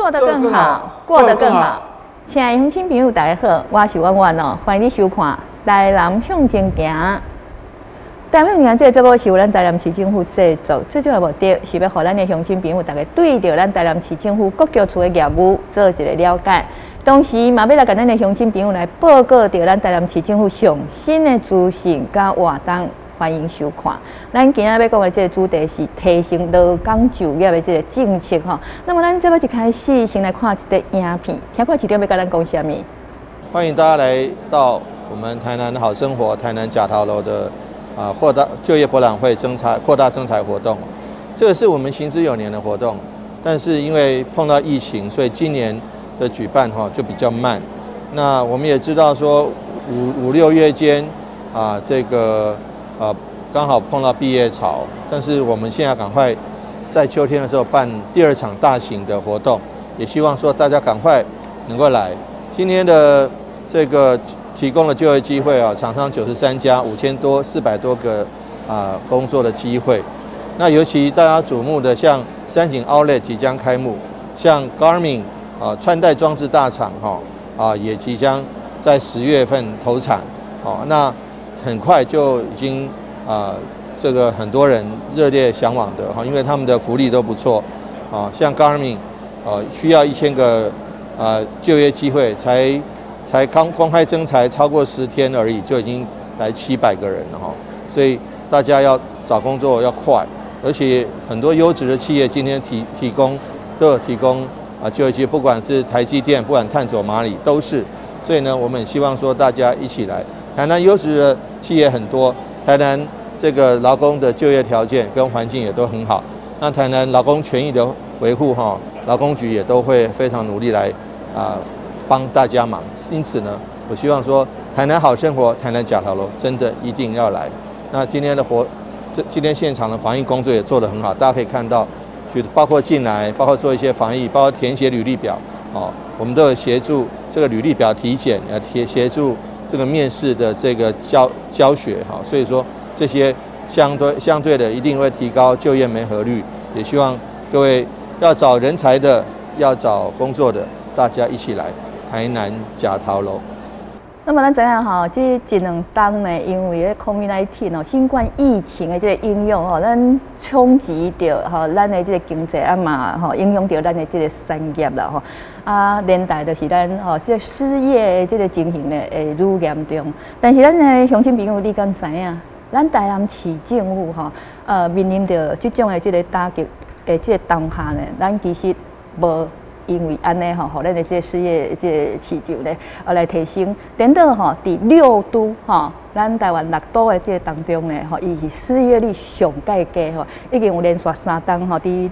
过得更好，过得更好。亲爱的乡亲朋友，大家好，我是婉婉哦，欢迎你收看《台南向前行》。台南向前行这个节目是由咱台南市政府制作，最主要目的是要让咱的乡亲朋友大家对着咱台南市政府各局处的业务做一个了解，同时嘛要来跟咱的乡亲朋友来报告着咱台南市政府上新的资讯甲活动。欢迎收看。咱今仔要讲的这个主题是提升劳工就业的这个政策吼。那么咱这要一开始先来看一个影片，听看市长要跟咱讲什么。 欢迎大家来到我们台南好生活台南甲桃楼的扩大就业博览会扩大征才活动。这个是我们行之有年的活动，但是因为碰到疫情，所以今年的举办就比较慢。那我们也知道说五六月间这个刚好碰到毕业潮，但是我们现在赶快在秋天的时候办第二场大型的活动，也希望说大家赶快能够来。今天的这个提供了就业机会厂商93家，5400多个工作的机会。那尤其大家瞩目的，像三井 Outlet 即将开幕，像 Garmin 穿戴装置大厂也即将在10月份投产那很快就已经这个很多人热烈向往的因为他们的福利都不错像 Garmin 需要1000个就业机会，才公开征才超过10天而已，就已经来700个人了所以大家要找工作要快，而且很多优质的企业今天都有提供就业机会，不管是台积电，不管碳佐麻里都是。所以呢，我们希望说大家一起来。台南优质的企业很多，台南这个劳工的就业条件跟环境也都很好。那台南劳工权益的维护劳工局也都会非常努力来帮大家忙。因此呢，我希望说台南好生活，台南甲桃楼真的一定要来。那今天现场的防疫工作也做得很好，大家可以看到，包括进来，包括做一些防疫，包括填写履历表我们都有协助这个履历表体检，协助这个面试的这个教学所以说这些相对的一定会提高就业媒合率。也希望各位要找人才的，要找工作的，大家一起来台南甲桃楼。 那么咱知影这一两冬呢，因为COVID-19新冠疫情的这个影响咱冲击到咱的这个经济嘛影响到咱的这个产业啦连带就是咱这失业的这个情形呢会愈严重。但是咱的乡亲朋友，你敢知影？咱台南市政府面临着这种的这个打击的这个当下呢，咱其实无。因为安尼互咱的这失业这个市场咧，来提升。等到伫6都咱台湾6都的这个当中呢，伊是失业率上介低已经有连续3冬伫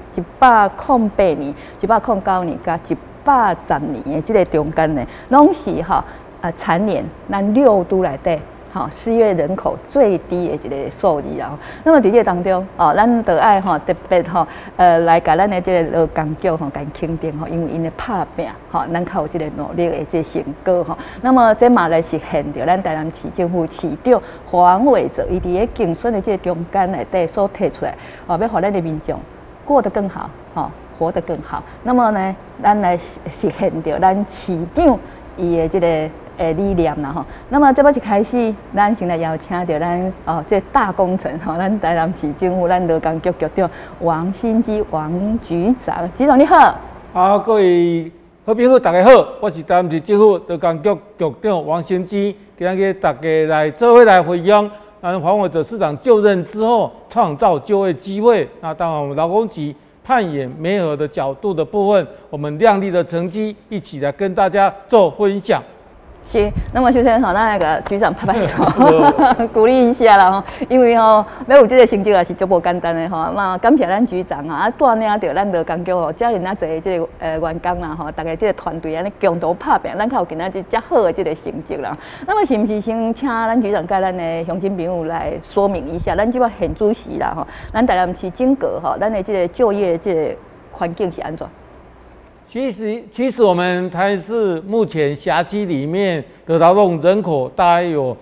108年、109年甲110年的这个中间呢，拢是蝉联咱6都内底。失业人口最低的一个数字啦。那么伫这当中，咱就爱特别来甲咱的这个劳工局甲因肯定因为因的拍拼咱较有这个努力的这成果那么这嘛来实现着咱台南市政府市长黄伟哲伊伫咧竞选的这中间内底所提出来要互咱的民众过得更好活得更好。那么呢，咱来实现着咱市长伊的这个。理念啦那么这要一开始，咱先来邀请到咱这大工程咱台南市政府咱劳工局局长王新基王局长，局长你好。 各位好朋友大家好，我是台南市政府劳工局局长王新基，今日大家来做伙来回应黄伟哲市长就任之后创造就业机会。那当然我们劳工局扮演媒合的角度的部分，我们亮丽的成绩一起来跟大家做分享。 是，那么首先咱来个局长拍拍手，鼓励一下啦因为要有这个成绩也是足无简单的那感谢咱局长带领着咱劳工局遮尔侪这个员工啦大家这个团队安尼共同拍拼，咱才有今仔日遮好的这个成绩啦。那么是不是先请咱局长甲咱的乡亲朋友来说明一下，咱即摆现主时啦咱台南市整个咱的这个就业这个环境是安怎？ 其实我们台南市目前辖区里面的劳动人口大概有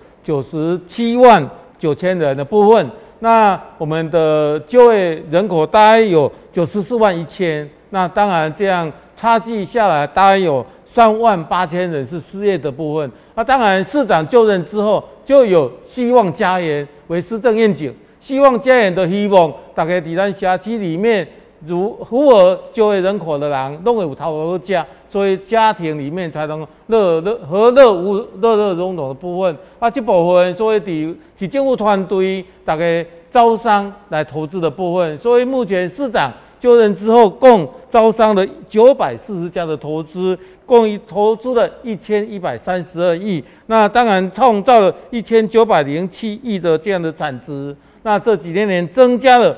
97万9千人的部分，那我们的就业人口大概有94万1千。那当然这样差距下来大概有38000人是失业的部分。那当然，市长就任之后就有希望家园为施政愿景，希望家园的希望，大家在咱辖区里面如符合就业人口的人，都会有头好食，所以家庭里面才能乐融融的部分。啊，这部分所以是政府团队大家招商来投资的部分。所以目前市长就任之后，共招商了940家的投资，共投资了1132亿。那当然创造了1907亿的这样的产值。那这几年增加了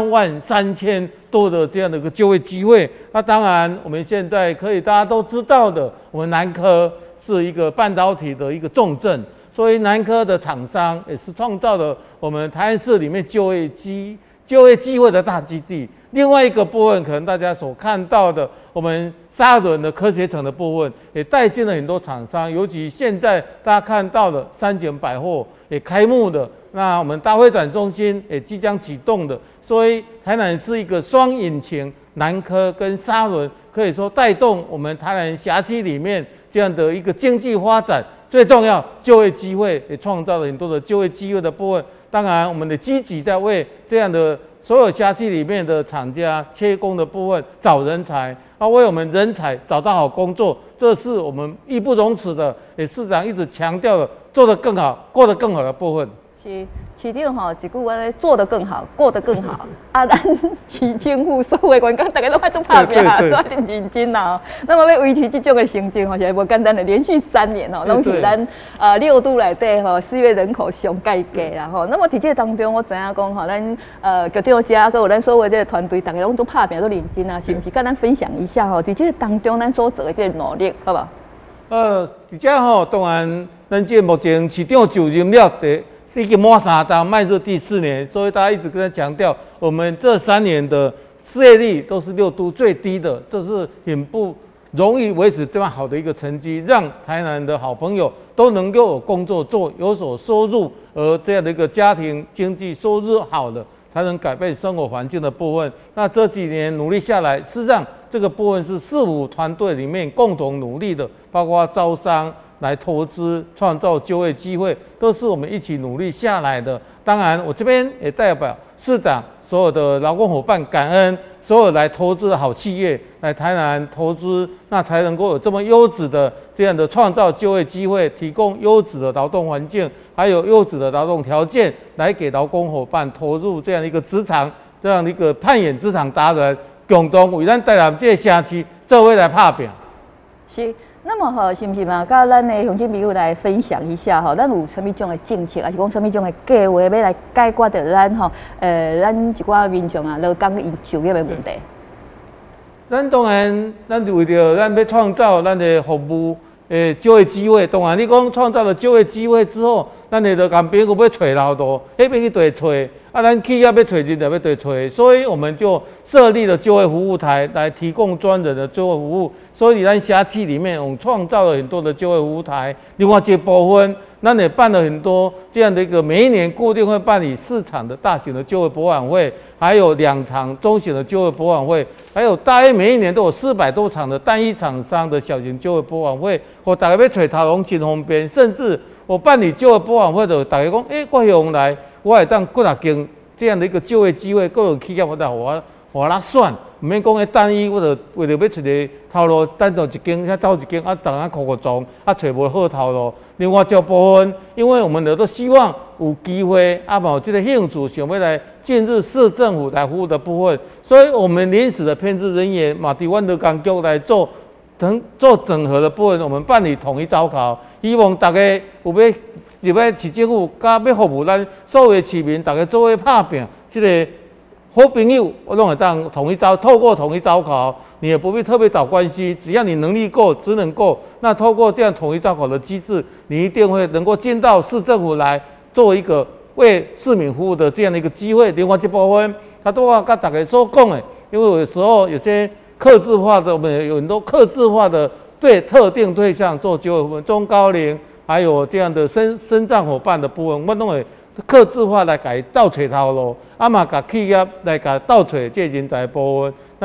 33000多的这样的一个就业机会。那当然，我们现在可以大家都知道的，我们南科是一个半导体的一个重镇，所以南科的厂商也是创造了我们台南市里面就业机会的大基地。另外一个部分，可能大家所看到的，我们沙仑的科学城的部分，也带进了很多厂商，尤其现在大家看到的三井百货也开幕的，那我们大会展中心也即将启动的，所以台南是一个双引擎，南科跟沙仑可以说带动我们台南辖区里面这样的一个经济发展。最重要，就业机会也创造了很多的就业机会的部分。当然，我们的积极在为这样的所有辖区里面的厂家缺工的部分找人才，为我们人才找到好工作，这是我们义不容辞的，也市长一直强调的，做得更好、过得更好的部分。 是市长吼，一句话咧，做得更好，过得更好。啊，咱市政府所有员工，大家都爱做拍拼，做认真啦。那么要维持这种的成绩吼，是无简单的，连续3年吼，拢是咱6都内底吼失业人口上介低啦吼。那么在这当中，我知影讲吼，咱局长家，还有咱所有这个团队，大家拢做拍拼，都认真啊，是不是？跟咱分享一下吼，在这当中咱所做的这个努力，好不好？ 在这吼，当然，咱这目前市长就任了已经满3档，迈入第4年，所以大家一直跟他强调，我们这3年的失业率都是6都最低的，这是很不容易维持这么好的一个成绩，让台南的好朋友都能够有工作做，有所收入，而这样的一个家庭经济收入好的，才能改变生活环境的部分。那这几年努力下来，事实上这个部分是市府团队里面共同努力的，包括招商、来投资、创造就业机会，都是我们一起努力下来的。当然，我这边也代表市长所有的劳工伙伴感恩所有来投资的好企业来台南投资，那才能够有这么优质的这样的创造就业机会，提供优质的劳动环境，还有优质的劳动条件，来给劳工伙伴投入这样一个职场，这样一个攀岩职场达人，共同为咱台南这个社区做伙来打拼。 是。那么吼，是不是嘛？甲咱的乡亲朋友来分享一下吼，咱有啥物种的政策，还是讲啥物种的计划，要来解决着咱吼咱一寡民众啊，劳工因就业的问题。 咱当然，咱为着咱要创造咱的服务就业机会，当然你讲创造了就业机会之后，咱就共朋友要找劳动，迄边去对找，啊，咱企业要找人就要对找，所以我们就设立了就业服务台来提供专人的就业服务。所以咱辖区里面，我们创造了很多的就业服务台。另外这部分，咱也办了很多这样的一个，每一年固定会办理4场的大型的就业博览会，还有2场中型的就业博览会，还有大约每一年都有400多场的单一厂商的小型就业博览会。我大家要找头拢真方便，甚至我办理就业博览会的，大家讲，我用来，我会当几啊间这样的一个就业机会，各有企业我来我来选，唔免讲单一，我就为了要找个头路，等到一间，遐走一间，啊，逐个苦撞，啊，找无好头路。另外这部分，因为我们都希望有机会，啊，有这个兴趣，想要来进入市政府来服务的部分，所以我们临时的编制人员嘛，伫阮劳工局来做整合的部分，我们办理统一招考，希望大家有要入来市政府，甲要服务咱所有的市民，大家做伙打拼，这个好朋友，我拢会当透过统一招考，你也不必特别找关系，只要你能力够、职能够，那透过这样统一招考的机制，你一定会能够进到市政府来做一个为市民服务的这样的一个机会。另外这部分，他都要跟大家所讲的，因为有时候有些客制化的，我们有很多客制化的对特定对象做就业服务，中高龄还有这样的身障伙伴的部分，我拢会客制化来给倒找头路，啊嘛，甲企业来给倒找这人才部分。咱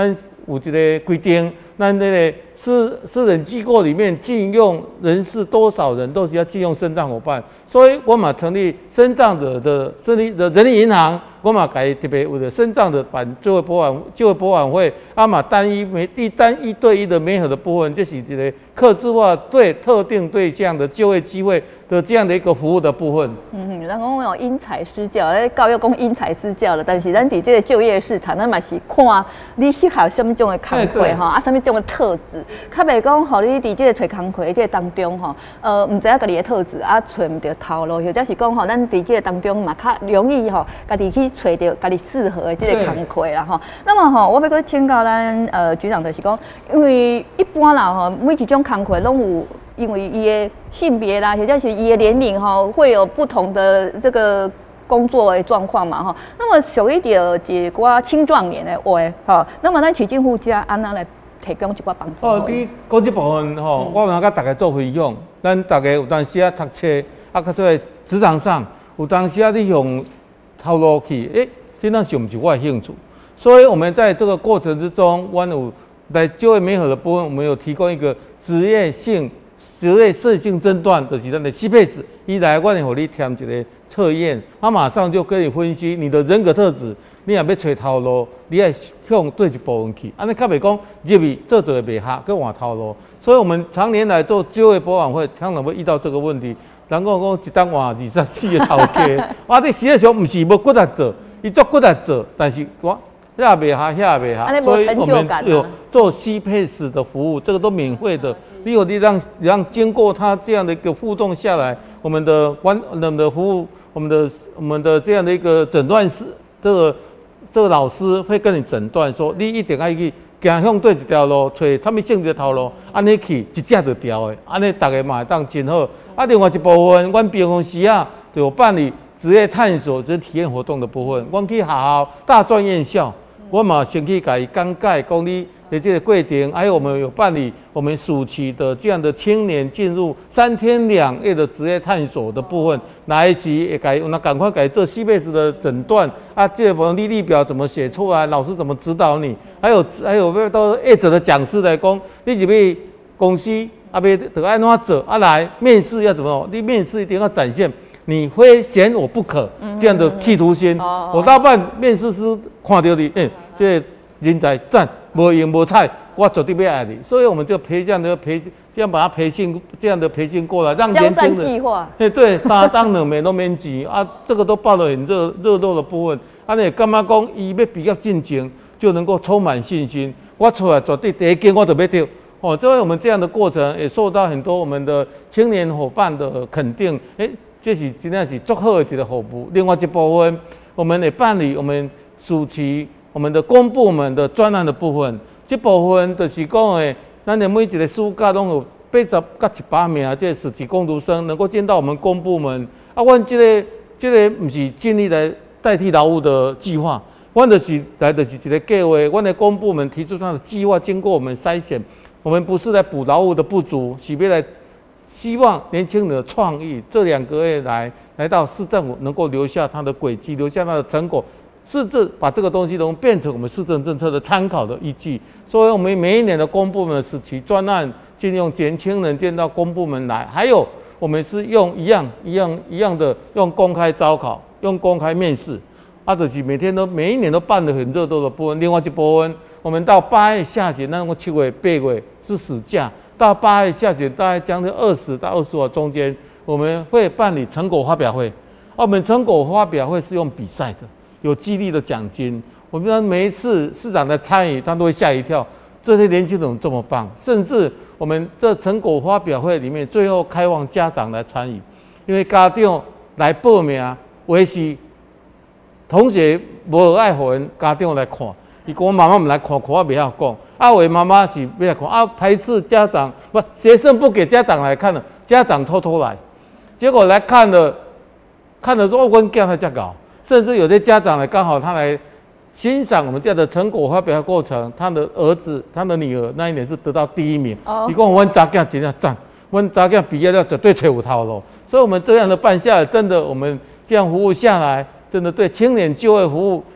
有一个规定，咱这个私人机构里面禁用人士多少人都是要禁用身障伙伴，所以我嘛成立身障者的人力银行，我嘛改特别为了身障的办就业博览会，嘛单一对一的媒合的部分，这是一个客制化对特定对象的就业机会的这样的一个服务的部分。 咱讲有因材施教，教育讲因材施教了，但是咱伫这个就业市场，咱嘛是看你适合什么种的工课吼，什么种的特质，较袂讲，互你伫这个找工课这个当中吼，唔知影家己的特质找唔到头路，或者是讲吼，咱伫这个当中嘛较容易吼，家己去找到家己适合的这个工课啦吼。那么吼，我要搁请教咱局长，就是讲，因为一般啦吼，每一种工课拢有。因为伊的性别啦，或者是伊的年龄哈，会有不同的这个工作的状况嘛哈。那么属于到一寡青壮年的话哈，那么咱市政府家安那来提供一寡帮助？ 你讲这部分吼，我嘛甲大家做分享。咱大家有当时读册，较在职场上，有当时你用头路去，真正是毋是我的兴趣。所以我们在这个过程之中，我有在就业媒合的部分，我们有提供一个职业适性诊断，就是咱的 CPACE， 伊来我会互你填一个测验，他马上就跟你分析你的人格特质，你也要找头路，你要向对一部分去，安尼较袂讲入去做就会袂合，去换头路。所以我们常年来做就业博览会，常常会遇到这个问题。人讲一单换24个头家，这实际上不是无骨力做，伊做骨力做，但是我。这袂合，遐袂合，所以我们有做 CPACE 的服务，这个都免费的。你让经过他这样的一个互动下来，我们的服务，我们的这样的一个诊断师，这个老师会跟你诊断说，你一定要去行向对一条路，找什么性质的头路，安尼去一只就调的，安尼大家嘛会当真好。另外一部分，阮办公室就有办理职业探索、职业体验活动的部分，阮去学校、大专院校。我嘛先去给伊讲解，讲你的这个过程，还有我们有办理我们暑期的这样的青年进入3天2夜的职业探索的部分，来时也赶快做 CPACE 的诊断这个履历表怎么写出来，老师怎么指导你，还有到业者的讲师来讲，你入去公司要按怎做来面试要怎么，你面试一定要展现。你非嫌我不可这样的企图心，我大半面试师看到你，这个人才赞，无用无菜，我绝对要爱你。所以我们就这样把他培训，这样的培训过来，让年轻人，对，3当2美都免钱这个都报得很热络的部分，你干嘛讲伊要比较进前就能够充满信心？我出来绝对第一间我就要丢。所以我们这样的过程也受到很多我们的青年伙伴的肯定，这是真正是足好的一个服务。另外一部分，我们也办理我们暑期我们的公部门的专案的部分。这部分就是讲咱的每一个暑假拢有80到100名这暑期工读生能够进到我们公部门。阮这个不是尽力来代替劳务的计划，阮就是来的是一个计划。阮的公部门提出他的计划，经过我们筛选，我们不是来补劳务的不足，是要来。希望年轻人的创意，这2个月来到市政府能够留下他的轨迹，留下他的成果，甚至把这个东西能变成我们市政政策的参考的依据。所以，我们每一年的公部门的时期专案，尽用年轻人进到公部门来，还有我们是用一样的用公开招考，用公开面试，就是每一年都办得很热络的部分。另外一部分，我们到8月下旬，那个7月、8月是暑假。到8月下旬，大概将近20到25号中间，我们会办理成果发表会。我们成果发表会是用比赛的，有激励的奖金。我们每一次市长的参与，他都会吓一跳，这些年轻人怎么这么棒？甚至我们这成果发表会里面，最后开放家长来参与，因为家长来报名，为是同学无爱互人家长来看。伊讲我妈妈唔来看，我袂晓讲。我妈妈是要来看，排斥家长学生不给家长来看了，家长偷偷来，结果来看了说阮囝他才搞，甚至有些家长呢刚好他来欣赏我们这样的成果发表过程，他的儿子、他的女儿那一年是得到第1名。伊讲阮查囝真正赞，阮查囝毕业了绝对找有头路。所以我们这样的办下来，真的我们这样服务下来，真的对青年就业服务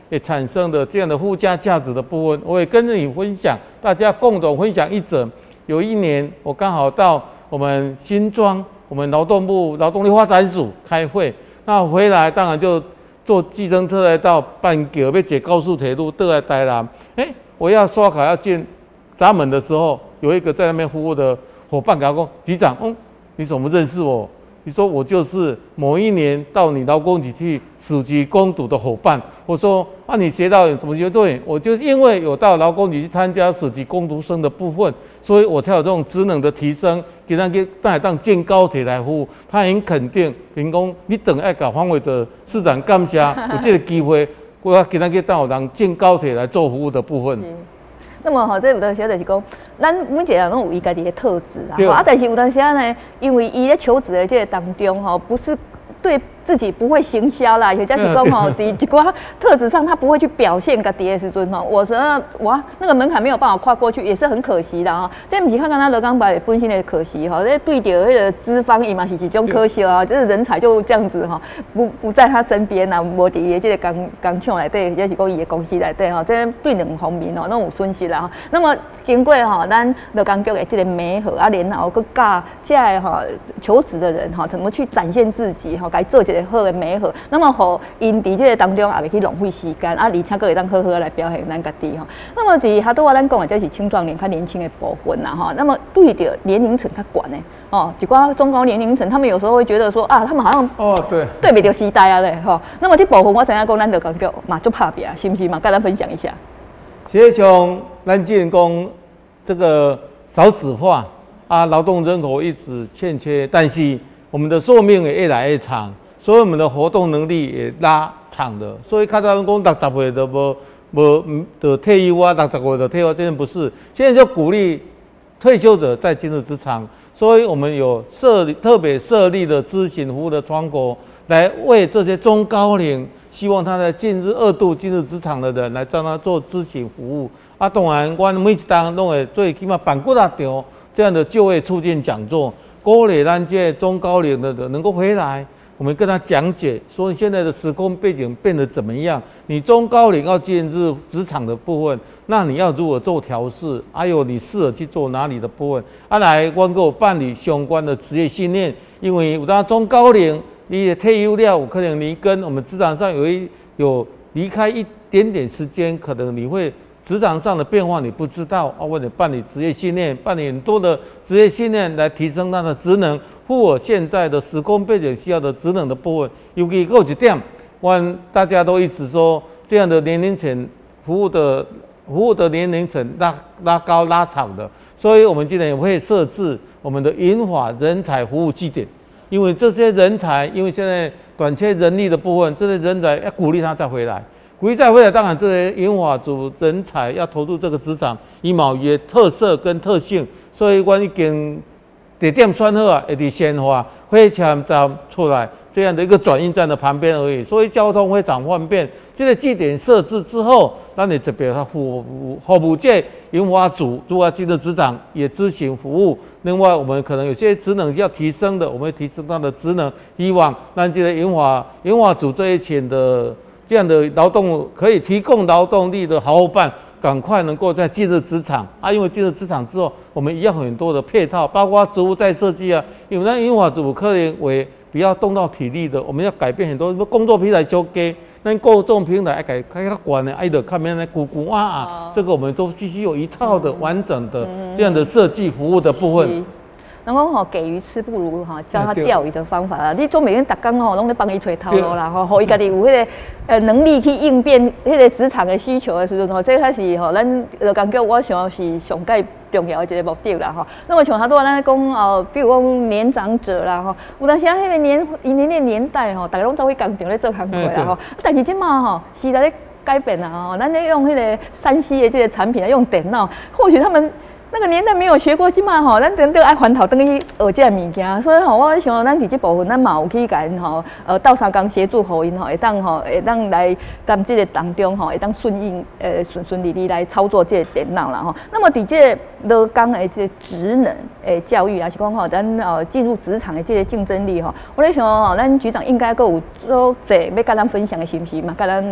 也产生的这样的附加价值的部分，我也跟着你分享，大家共同分享一则。有一年我刚好到我们新庄，我们劳动部劳动力发展署开会，那回来当然就坐计程车来到板桥要坐高速铁路，倒来台南。我要刷卡要进闸门的时候，有一个在那边服务的伙伴跟我说：“局长，你怎么认识我？”你说我就是某一年到你劳工局去暑期攻读的伙伴。我说你学到怎么就对？我就因为有到劳工局去参加暑期攻读生的部分，所以我才有这种职能的提升，给他当建高铁来服务。他很肯定，员工你等爱搞黄伟哲市长感谢有这个机会，我要给他当有人建高铁来做服务的部分。 那么这有当时就是讲，咱每一个人拢有伊家己的特质啊，但是有当时呢，因为伊咧求职的这个当中不是对自己不会行销啦，或者是讲在一寡特质上他不会去表现家己的时阵我说那个门槛没有办法跨过去，也是很可惜的这不是看他罗刚白本身的可惜这对着那个资方伊嘛是一种可惜就是人才就这样子不在他身边无伫伊的这个工厂内底，或者是讲伊的公司内底这对两方面拢有损失啦那么经过咱罗工局的这个媒合然后去教这个求职的人怎么去展现自己该做一个好的媒合，那么互因伫这个当中也袂去浪费时间而且佫会当好好来表现咱家己那么伫哈多咱讲的这是青壮年较年轻的部分啦那么对着年龄层较悬的一寡中高年龄层，他们有时候会觉得说他们好像对不着时代嘞那么这部分我知影讲咱劳工局嘛足拍拼，是不是嘛？跟咱分享一下。 实际上，咱既然讲这个少子化劳动人口一直欠缺，但是我们的寿命也越来越长。所以我们的活动能力也拉长了，所以较早讲60岁都无退休60岁就退休，真的不是。现在就鼓励退休者再进入职场，所以我们有特别设立的咨询服务的窗口，来为这些中高龄，希望他在2度进入职场的人，来让他做咨询服务。当然，我每一档都会最起码办过大场这样的就业促进讲座，鼓励咱这中高龄的人能够回来。我们跟他讲解说，你现在的时空背景变得怎么样？你中高龄要进入职场的部分，那你要如何做调试？还有你适合去做哪里的部分？来，我给我办理相关的职业训练，因为有当中高龄，你也退休了，有可能你跟我们职场上有离开一点点时间，可能你会职场上的变化你不知道为了办理职业训练，办理很多的职业训练来提升他的职能。符合现在的时空背景需要的职能的部分，尤其有一点，大家都一直说这样的年龄层服务的年龄层拉高拉长的，所以我们今年也会设置我们的银发人才服务据点，因为这些人才，因为现在短缺人力的部分，这些人才要鼓励他再回来，当然这些银发族人才要投入这个职场，以某些特色跟特性，所以我已经。地点选好会伫先华火车站出来这样的一个转运站的旁边而已，所以交通非常方便。这个据点设置之后，咱也特别服务这银发族如果进入职场也咨询服务。另外，我们可能有些职能要提升的，我们会提升他的职能，希望让这个银发族这一群的这样的劳动可以提供劳动力的好伙伴。赶快能够在进入职场因为进入职场之后，我们一样很多的配套，包括职务再设计因为咱银发族可能为比较动到体力的，我们要改变很多工作平台修改，咱工作平台要改较悬的，爱的看面来咕这个我们都必须有一套的完整的这样的设计服务的部分。 人讲给鱼吃不如教他钓鱼的方法啦。你总每天逐工拢咧帮伊找头路啦，互伊家己有迄个能力去应变迄个职场的需求的时阵这才是咱劳工局我想是上介重要的一个目的啦那么像他多咱讲比如讲年长者啦有当时迄个年代大家拢走去工厂咧做工课啦但是即马时代咧改变啦咱咧用迄个3C 的这个产品用电脑，或许他们。那个年代没有学过，即马咱等爱翻头等去学这物件，所以我想咱伫这部分，咱嘛有去甲因斗相共协助，互因会当来咱这个当中会当顺利来操作这个电脑啦那么伫这劳工的这个职能教育是讲咱进入职场的这个竞争力我咧想咱局长应该阁有做侪要甲咱分享的，是不是嘛？甲咱来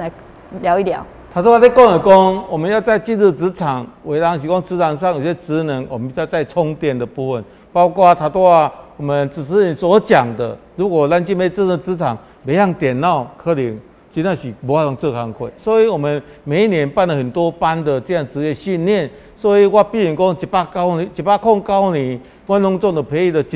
聊一聊。 他说在讲，我们要在进入职场，为让是讲职场上有些职能，我们要在充电的部分，包括他说啊，我们主持人所讲的，如果咱今天进入职场，每样电脑可能真的是无法用做工课，所以我们每一年办了很多班的这样职业训练，所以我比如讲109年，我拢总的培育了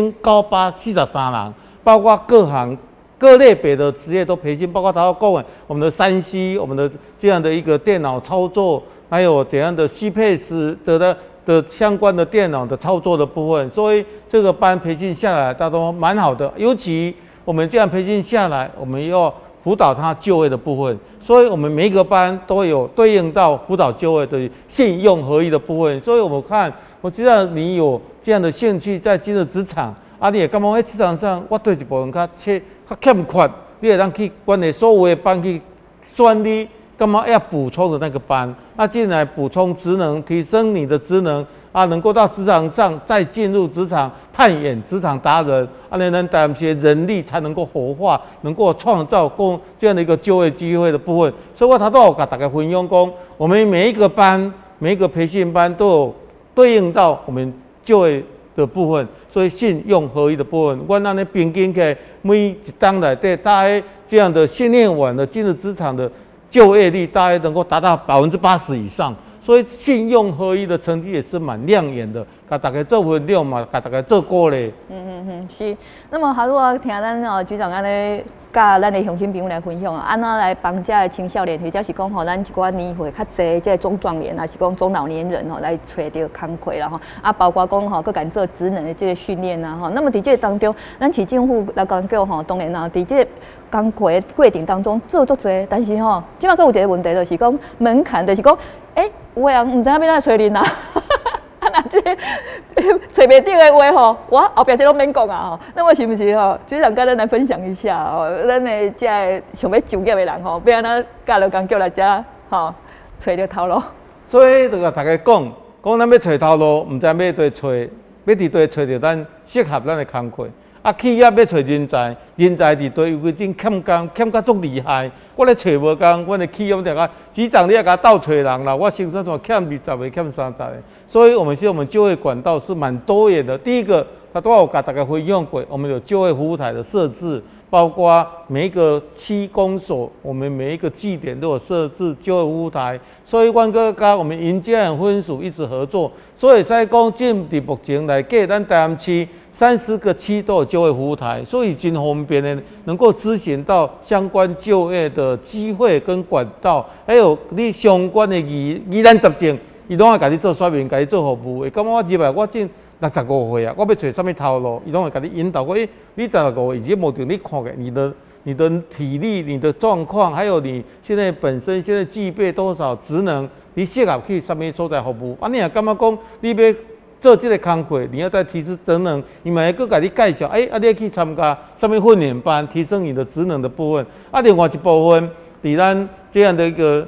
1943人，包括各行各类别的职业都培训，包括他要讲我们的3C，我们的这样的一个电脑操作，还有怎样的CPS的相关的电脑的操作的部分，所以这个班培训下来，大都蛮好的。尤其我们这样培训下来，我们要辅导他就业的部分，所以我们每一个班都有对应到辅导就业的信用合一的部分。所以我们看，我知道你有这样的兴趣在进入职场，你也感觉在职场上，我对一部分较欠缺，你会当去阮的所有的班去选你干嘛要补充的那个班，进来补充职能，提升你的职能能够到职场上再进入职场，扮演职场达人，能带一些人力才能够活化，能够创造这样的一个就业机会的部分。所以我都有跟大家分享讲，我们每一个班、每一个培训班都有对应到我们就业的部分，所以信用合一的部分，我那平均起来每一档内底大概这样的训练完的进入职场的就业率大概能够达到80%以上，所以信用合一的成绩也是蛮亮眼的，甲大家做分量嘛，甲大家做过咧。 是。那么，如果听咱局长安尼甲咱的乡亲朋友来分享安怎来帮这的青少年，或者是讲咱一寡年岁较济这中壮年，还是讲中老年人来找到工课啦包括讲佮敢做职能的这个训练那么伫这当中，咱市政府来讲叫当然伫这工课的过程当中做足济，但是即摆佫有一个问题，就是讲门槛，就是讲有个人毋知影要哪找恁那这找袂到的话我后壁这拢免讲那么是不是局长跟咱来分享一下咱的这想要就业的人要安怎教了工叫来这找到头路。 所以就甲大家讲咱要找头路，毋知要伫倒找，要伫倒找到咱适合咱的工课。企业要找人才，人才伫对，有真欠工，欠甲足厉害。我咧找无工，阮的企业定个局长，你也甲斗找人啦。我先生说欠20个，欠30个，所以我们就业管道是蛮多元的。第一个，他都有甲大家分享过，我们有就业服务台的设置，包括每一个区公所，我们每一个据点都有设置就业服务台。所以，阮个甲我们营建分署一直合作，所以在讲伫目前来计，咱台南区30个区都有就业服务台，所以真方便的，能够咨询到相关就业的机会跟管道，还有你相关的疑难杂症，伊拢会甲你做说明，甲你做服务。感觉我入来，我正65岁啊，我要找什么头路，伊拢会甲你引导过。你65岁已经无定你看个你的体力、你的状况，还有你现在本身现在具备多少职能，你适合去什么所在服务？你也感觉讲你要做这个工课，你要再提升职能，伊嘛会佮甲你介绍，你要去参加什么训练班，提升你的职能的部分。另外一部分，伫咱这样的一个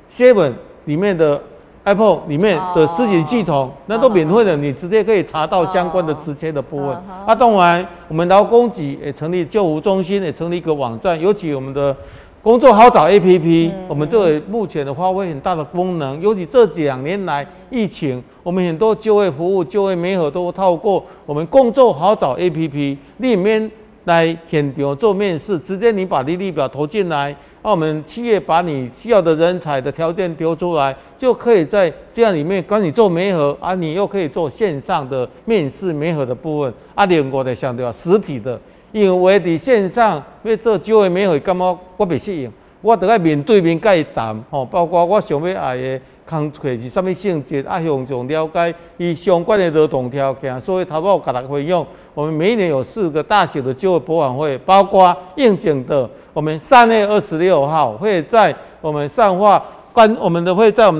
7 里面的 Apple 里面的咨询系统，那都免费的，你直接可以查到相关的职缺的部分。当然，我们劳工局也成立就服中心，也成立一个网站，尤其我们的工作好找 APP，我们这个目前的发挥很大的功能。尤其这2年来疫情，我们很多就业服务、就业媒合都透过我们工作好找 APP 里面来现场做面试，直接你把履历表投进来。我们企业把你需要的人才的条件丢出来，就可以在这样里面帮你做媒合你又可以做线上的面试媒合的部分另外的相对实体的，因为我伫线上要做就业媒合，感觉我袂适应，我得要面对面甲伊谈包括我想要爱的工课是什么性质向上了解伊相关的劳动条件，所以头我甲大家分享，我们每一年有4个大型的就业博览会，包括应景的。我们3月26号会在我们善化我们的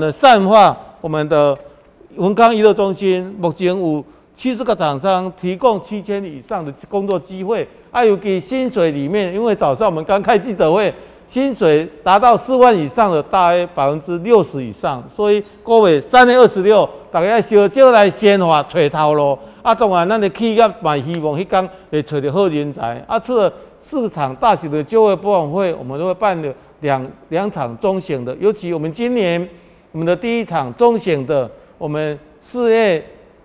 文康娱乐中心，目前有70个厂商提供7000以上的工作机会。尤其薪水里面，因为早上我们刚开记者会，薪水达到4万以上的大约60%以上，所以各位3月26，大家要小少来鲜花找头路。当然，咱的企业嘛希望迄天会找到好人才。除了4场大型的就业博览会，我们都会办的两场中型的，尤其我们今年我们的第一场中型的，我们4月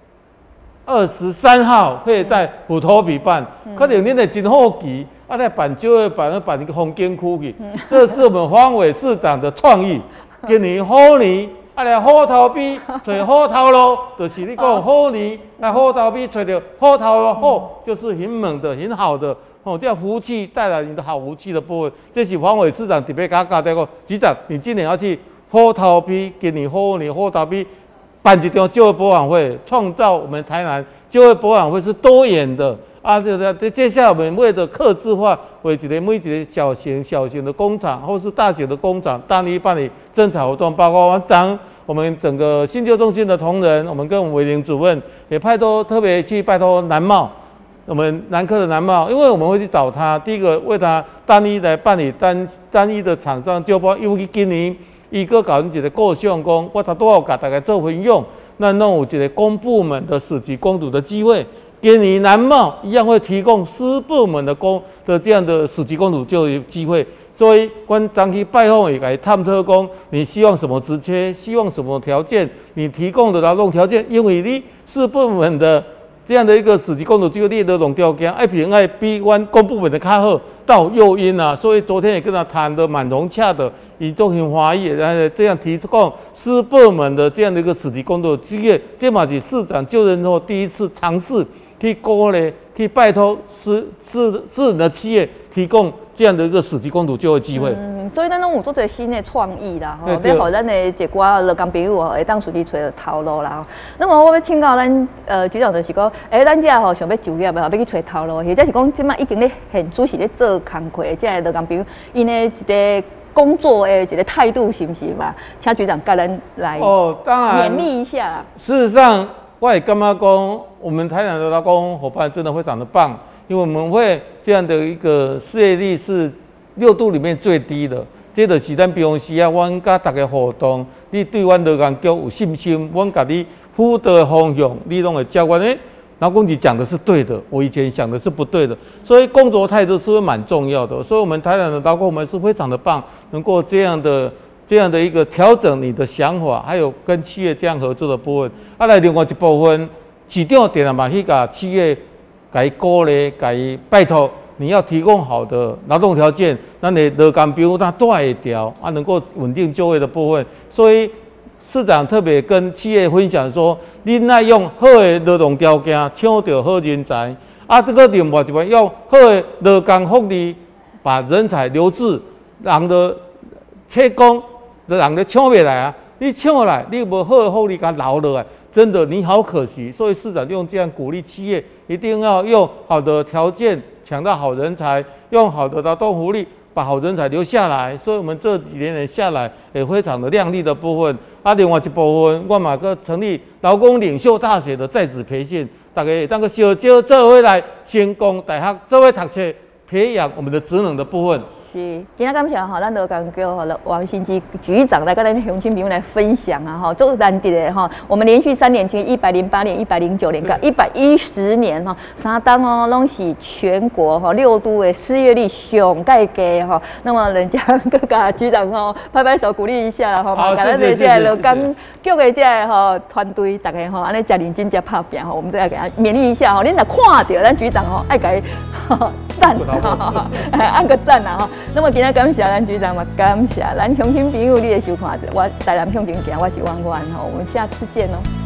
23号会在虎头比办，可能恁会真好奇，来办就会办一个风景区去，这是我们黄伟市长的创意。今年虎年，来虎头比找虎头路，就是你讲虎年来虎头比找到虎头路，虎就是很猛的、很好的。这样福气带来你的好福气的部分，这是黄伟市长特别给他交代过。局长，你今年要去虎头比，今年虎年虎头比办一场就业博览会，创造我们台南就业博览会是多元的啊！接下来我们为了客制化，为每一个小型的工厂或是大型的工厂，大力办理征才活动，包括我们整个新旧中心的同仁，我们跟我们伟玲主任也特别去拜托南茂。我们南科的南茂，因为我们会去找他，第一个为他单一来办理单一的厂商就包，尤其今年伊个搞一个构想讲，我他都要给大家做分用，那弄有一个公部门的史级公读的机会，今年南茂一样会提供私部门的这样的史级公读就有机会，所以关张去拜访也来探讨讲，你希望什么职缺，希望什么条件，你提供的劳动条件，因为你私部门的。这样的一个史级公读机会，你的种条件爱比阮公部门的较好，到诱因啊，所以昨天也跟他谈得蛮融洽的，以中很华裔，这样提供私部门的这样的一个史级公读机会，这嘛是市长就任后第一次尝试去鼓励、去拜托私人的企业提供这样的一个史级公读就业机会。 所以咱拢有做者新的创意啦，要互咱的一寡劳工朋友会当顺利找到头路啦。那么我要请教咱局长，就是讲，咱这想要就业要去找头路，或者是讲，即摆已经咧现主是咧做工课的这劳工朋友，因的一个工作的一个态度是不是嘛？请局长跟咱来当然勉励一下啦。 事实上，我也干嘛讲，我们台南的劳工伙伴真的非常的棒，因为我们会这样的一个失业率是6都里面最低的。这就是咱平时啊，阮甲大家互动，你对阮劳工局有信心，阮甲你辅导的方向，你拢会教阮。劳工局讲的是对的，我以前想的是不对的，所以工作态度是会蛮重要的。所以我们台南的劳工们是非常的棒，能够这样的一个调整你的想法，还有跟企业这样合作的部分。来另外一部分，市长点了嘛去甲企业给鼓励，给拜托。你要提供好的劳动条件，咱的劳工朋友他带会调能够稳定就业的部分。所以市长特别跟企业分享说，恁爱用好的劳动条件抢到好人才，这个另外一方用好的劳工福利把人才留置，人的切工，人的抢袂来啊！你抢来，你无好的福利，甲留落来。真的你好可惜，所以市长用这样鼓励企业，一定要用好的条件抢到好人才，用好的劳动福利把好人才留下来。所以我们这几年下来也非常的亮丽的部分。另外一部分，我嘛个成立劳工领袖大学的在职培训，大家当个小招做回来，先攻大学做回读册，培养我们的职能的部分。 是，今仔感谢咱劳工局王新基局长来跟咱乡亲朋友来分享啊，做难得的我们连续3年前108年、109年、到110年3档拢是全国6都的失业率上介低那么人家各个局长拍拍手鼓励一下好， 谢谢这劳工局的这团队，大家安尼真认真、真拍拼我们再给他勉励一下恁若看到咱局长爱给赞按个赞啊那么今天感谢咱局长嘛，感谢咱乡亲朋友你的收看，我台南向前行，我是婉婉我们下次见哦。